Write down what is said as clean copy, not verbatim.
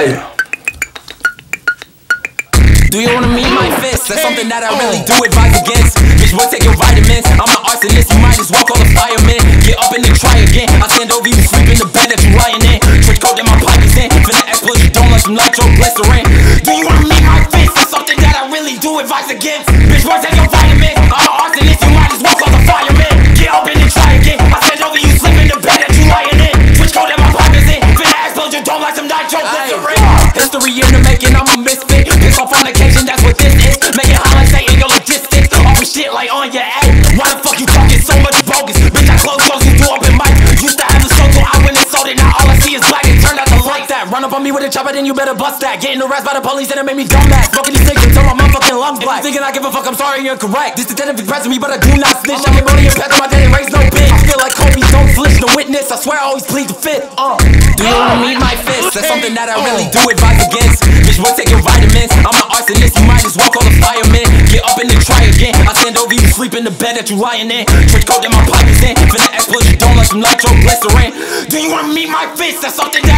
Hey. Do you wanna meet my fist? That's something that I really do advise against. Bitch, boy, take your vitamins. I'm an arsonist, you might as well call the fireman. Get up and then try again. I stand over you, sleep in the bed that you lying in. Trench coat that my pockets in. Finna explode your dome like some nitroglycerin. Do you wanna meet my fist? That's something that I really do advise against. Bitch, boy, take your vitamins. I'm an arsonist, you might as well call the fireman. Get up and then try again. I stand over you, sleep in the bed that you lying in. Trench coat that my pockets in. Finna explode your dome like some nitroglycerin. History in the making, I'm a misfit. Piss off on occasion, that's what this is. Making highlights, saying your logistics. All the shit like on your A. Why the fuck you talking so much bogus? Bitch, I close shows, you do open mic. Used to have a soul, so I went and sold it. Now all I see is black and turned out the light that. Run up on me with a chopper, then you better bust that. Getting harassed by the police and it made me dumbass. Smoking these cigarettes until my motherfucking lungs black. If you thinking I give a fuck, I'm sorry, you're incorrect. This detective pressing me, but I do not snitch. I get money and pet on my dad and raise no bitch. I feel like Kobe, don't flinch the witness. I swear I always plead the fifth. Do you wanna meet my fist? That's something that I really do advise against. Bitch, boy, take your vitamins. I'm an arsonist, you might as well call the fireman. Get up and then try again. I stand over you, sleep in the bed that you lying in. Trench coat that my pockets in. Finna explode your dome like some nitroglycerin. Do you wanna meet my fist? That's something that